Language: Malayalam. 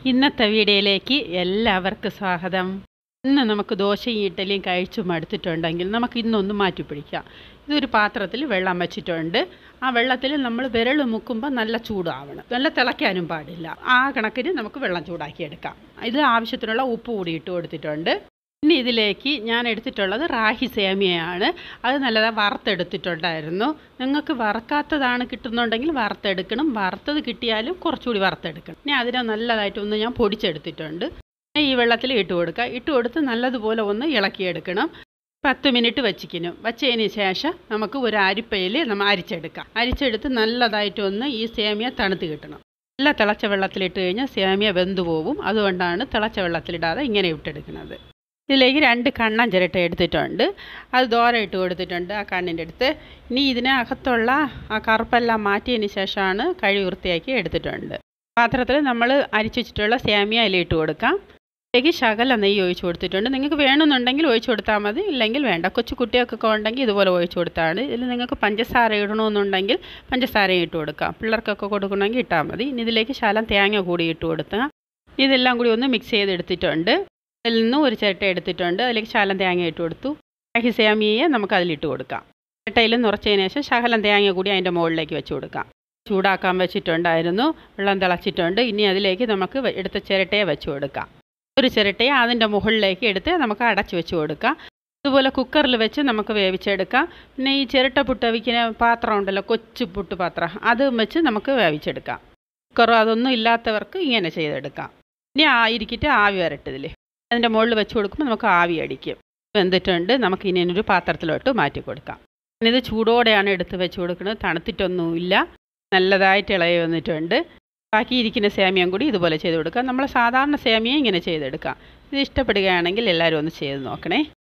ഇന്നത്തെ വീഡിയോയിലേക്ക് എല്ലാവർക്കും സ്വാഗതം. ഇന്ന് നമുക്ക് ദോശയും ഇഡ്ഡലിയും കഴിച്ചു മടുത്തിട്ടുണ്ടെങ്കിൽ നമുക്ക് ഇന്നൊന്ന് മാറ്റിപ്പിടിക്കാം. ഇതൊരു പാത്രത്തിൽ വെള്ളം വെച്ചിട്ടുണ്ട്. ആ വെള്ളത്തിൽ നമ്മൾ വിരൽ മുക്കുമ്പോൾ നല്ല ചൂടാവണം, നല്ല തിളയ്ക്കാനും പാടില്ല. ആ കണക്കിന് നമുക്ക് വെള്ളം ചൂടാക്കിയെടുക്കാം. ഇതിൽ ആവശ്യത്തിനുള്ള ഉപ്പ് കൂടി ഇട്ട് കൊടുത്തിട്ടുണ്ട്. ഇനി ഇതിലേക്ക് ഞാൻ എടുത്തിട്ടുള്ളത് റാഹി സേമിയയാണ്. അത് നല്ലതായി വറുത്തെടുത്തിട്ടുണ്ടായിരുന്നു. നിങ്ങൾക്ക് വറക്കാത്തതാണ് കിട്ടുന്നുണ്ടെങ്കിൽ വറുത്തെടുക്കണം. വറുത്തത് കിട്ടിയാലും കുറച്ചുകൂടി വറുത്തെടുക്കണം. ഇനി അതിനെ നല്ലതായിട്ടൊന്ന് ഞാൻ പൊടിച്ചെടുത്തിട്ടുണ്ട്. ഈ വെള്ളത്തിൽ ഇട്ട് കൊടുക്കുക. ഇട്ട് കൊടുത്ത് നല്ലതുപോലെ ഒന്ന് ഇളക്കിയെടുക്കണം. 10 മിനിറ്റ് വച്ചതിന് ശേഷം നമുക്ക് ഒരു അരിപ്പയിൽ നമ്മൾ അരിച്ചെടുക്കാം. അരിച്ചെടുത്ത് നല്ലതായിട്ടൊന്ന് ഈ സേമിയ തണുത്ത് കിട്ടണം. നല്ല തിളച്ച വെള്ളത്തിലിട്ട് കഴിഞ്ഞാൽ സേമിയ വെന്തു പോവും. അതുകൊണ്ടാണ് തിളച്ച വെള്ളത്തിലിടാതെ ഇങ്ങനെ ഇട്ടെടുക്കുന്നത്. ഇതിലേക്ക് 2 കണ്ണൻ ചിരട്ട എടുത്തിട്ടുണ്ട്. അത് ദോര ഇട്ട് കൊടുത്തിട്ടുണ്ട് ആ കണ്ണിൻ്റെ അടുത്ത്. ഇനി ഇതിനകത്തുള്ള ആ കറുപ്പെല്ലാം മാറ്റിയതിന് ശേഷമാണ് കഴുകി വൃത്തിയാക്കി എടുത്തിട്ടുണ്ട്. പാത്രത്തിൽ നമ്മൾ അരിച്ചു വെച്ചിട്ടുള്ള സേമിയ അതിലിട്ട് കൊടുക്കാം. ഇതിലേക്ക് ശകലം നെയ്യ് ഒഴിച്ച് കൊടുത്തിട്ടുണ്ട്. നിങ്ങൾക്ക് വേണമെന്നുണ്ടെങ്കിൽ ഒഴിച്ചു കൊടുത്താൽ മതി, ഇല്ലെങ്കിൽ വേണ്ട. കൊച്ചു കുട്ടികൾക്കൊക്കെ ഉണ്ടെങ്കിൽ ഇതുപോലെ ഒഴിച്ചു കൊടുത്താണ്. ഇതിൽ നിങ്ങൾക്ക് പഞ്ചസാര ഇടണമെന്നുണ്ടെങ്കിൽ പഞ്ചസാരയും ഇട്ട് കൊടുക്കാം. പിള്ളേർക്കൊക്കെ കൊടുക്കണമെങ്കിൽ ഇട്ടാൽ മതി. ഇനി ഇതിലേക്ക് ശകലം തേങ്ങ കൂടി ഇട്ട് കൊടുക്കുക. ഇതെല്ലാം കൂടി ഒന്ന് മിക്സ് ചെയ്തെടുത്തിട്ടുണ്ട്. അതിൽ നിന്ന് ഒരു ചിരട്ട എടുത്തിട്ടുണ്ട്. അതിലേക്ക് ശകലം തേങ്ങ ഇട്ട് കൊടുത്തു. റാഹി സേമിയയെ നമുക്ക് അതിലിട്ട് കൊടുക്കാം. ചിരട്ടയിൽ നിറച്ചതിന് ശേഷം ശകലം തേങ്ങ കൂടി അതിൻ്റെ മുകളിലേക്ക് വെച്ച് കൊടുക്കാം. ചൂടാക്കാൻ വെച്ചിട്ടുണ്ടായിരുന്നു. വെള്ളം തിളച്ചിട്ടുണ്ട്. ഇനി അതിലേക്ക് നമുക്ക് എടുത്ത ചിരട്ടയെ വെച്ച് കൊടുക്കാം. ഒരു ചിരട്ടയെ അതിൻ്റെ മുകളിലേക്ക് എടുത്ത് നമുക്ക് അടച്ച് വെച്ച് കൊടുക്കാം. ഇതുപോലെ കുക്കറിൽ വെച്ച് നമുക്ക് വേവിച്ചെടുക്കാം. പിന്നെ ഈ ചിരട്ട പുട്ട് വേവിക്കുന്ന പാത്രം ഉണ്ടല്ലോ, കൊച്ചു പുട്ട് പാത്രം, അത് വെച്ച് നമുക്ക് വേവിച്ചെടുക്കാം. കുക്കറോ അതൊന്നും ഇല്ലാത്തവർക്ക് ഇങ്ങനെ ചെയ്തെടുക്കാം. ഇനി ഇരിക്കിട്ട് ആവി വരട്ടതിൽ അതിൻ്റെ മുകളിൽ വെച്ച് കൊടുക്കുമ്പോൾ നമുക്ക് ആവി അടിക്കും. വെന്തിട്ടുണ്ട്. നമുക്ക് ഇനി ഒരു പാത്രത്തിലോട്ട് മാറ്റി കൊടുക്കാം. ഇത് ചൂടോടെയാണ് എടുത്ത് വെച്ച് കൊടുക്കുന്നത്. തണുത്തിട്ടൊന്നുമില്ല. നല്ലതായിട്ട് ഇളകി വന്നിട്ടുണ്ട്. ബാക്കി ഇരിക്കുന്ന സേമിയം കൂടി ഇതുപോലെ ചെയ്ത് കൊടുക്കാം. നമ്മൾ സാധാരണ സേമിയ ഇങ്ങനെ ചെയ്തെടുക്കാം. ഇത് ഇഷ്ടപ്പെടുകയാണെങ്കിൽ എല്ലാവരും ഒന്ന് ചെയ്ത് നോക്കണേ.